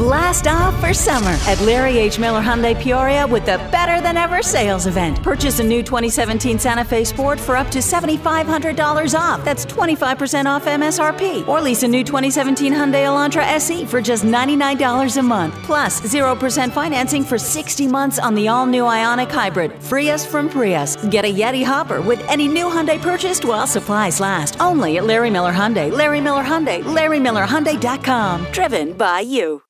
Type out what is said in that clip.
Blast off for summer at Larry H. Miller Hyundai Peoria with the Better Than Ever sales event. Purchase a new 2017 Santa Fe Sport for up to $7,500 off. That's 25% off MSRP. Or lease a new 2017 Hyundai Elantra SE for just $99 a month. Plus 0% financing for 60 months on the all-new Ioniq Hybrid. Free us from Prius. Get a Yeti Hopper with any new Hyundai purchased while supplies last. Only at Larry Miller Hyundai. Larry Miller Hyundai. LarryMillerHyundai.com. Driven by you.